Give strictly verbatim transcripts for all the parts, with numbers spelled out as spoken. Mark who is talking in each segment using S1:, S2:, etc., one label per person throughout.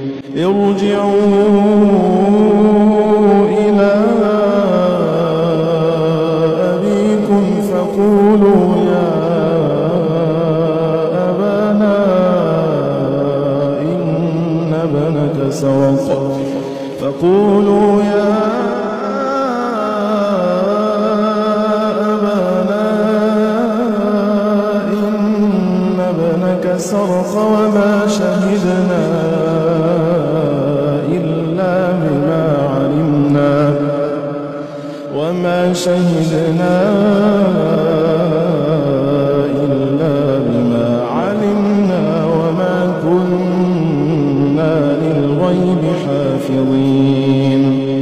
S1: ارجعوا إلى أبيكم فقولوا يا أبانا إن ابنك سرق فقولوا يا أبانا إن ابنك سرق وما شهدنا وما شهدنا إلا بما علمنا وما كنا للغيب حافظين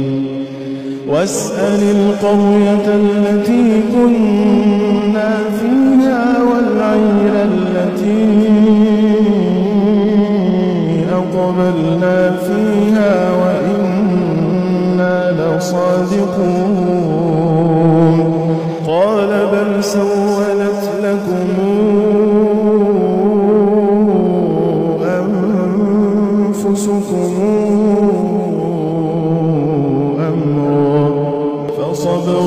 S1: واسأل القرية التي كنا فيها والعير التي أقبلنا فيها وإنا لصادقون قال بل سولت لكم أنفسكم أمرا فصبر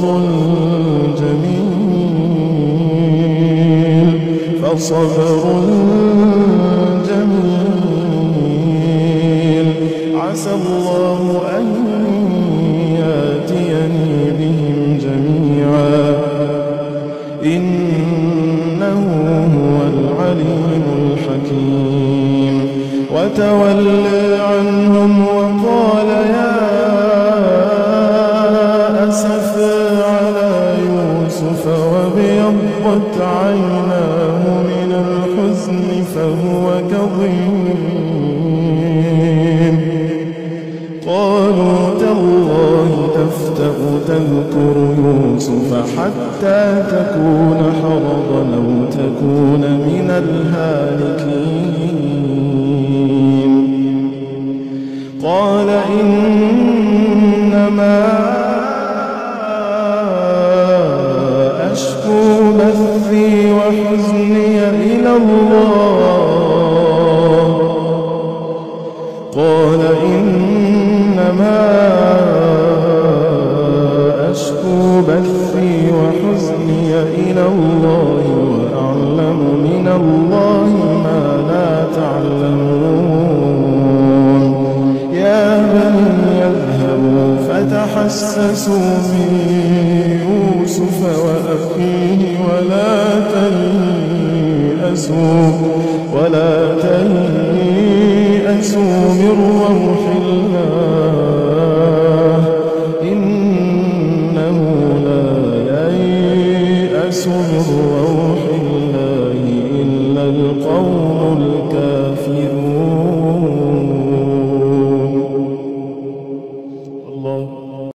S1: جميل فصبر جميل عسى الله أن يأتيني بهم جميعا إنه هو العليم الحكيم وتولى عنهم وقال يا أسفا على يوسف وابيضت عيناه من الحزن فهو كظيم قالوا تالله تفتأ تذكر يوسف حتى تكون حرضا أو تكون من الهالكين قال إنما أشكو بثي وحزني إلى الله قال إنما أشكو بثي وحزني إلى الله وأعلم من الله ما لا تعلمون يا بني اذهبوا فتحسسوا من يوسف وأخيه ولا تيأسوا ولا تيأسوا من روح الله إنه لا ييأس من روح الله إلا القوم الكافرون